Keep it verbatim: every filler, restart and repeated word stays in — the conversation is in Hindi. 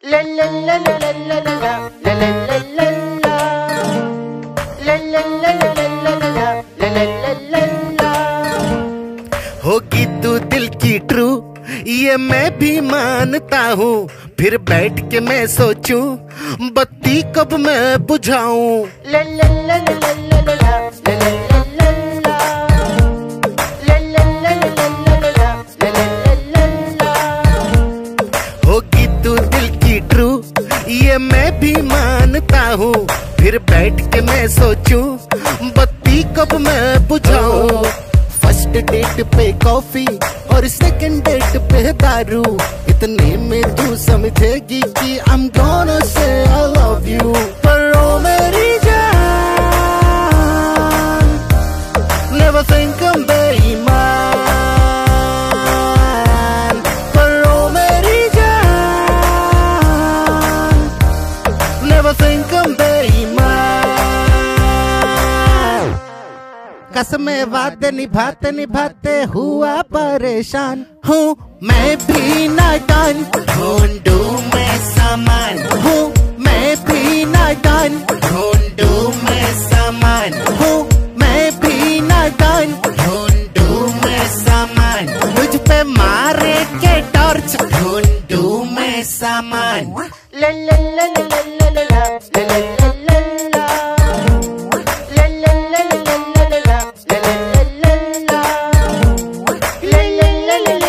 होगी तू दिल की ट्रू, ये मैं भी मानता हूँ। फिर बैठ के मैं सोचूं, बत्ती कब मैं बुझाऊं। होगी तू दिल की ट्रू, ये मैं भी मानता हूँ। फिर बैठ के मैं सोचूं, बत्ती कब मैं बुझाऊं। फर्स्ट डेट पे कॉफी और सेकंड डेट पे दारू, इतने में तू समझेगी कि I'm gonna say I love you। पर ओ मेरी जान, never think I'm बेईमान। पर ओ मेरी जान, never think I'm बेईमान। कसमें वादे निभाते निभाते हुआ परेशान हूँ मैं भी नादान। ढूंढू मैं सामान हूँ मैं भी नादान। ढूंढू मैं सामान हूँ मैं भी नादान। ढूंढू मैं सामान, मुझ पे मारे के टॉर्च। ढूंढू मैं सामान। ला ला ला ला ला ला ला ला ला ला। La la la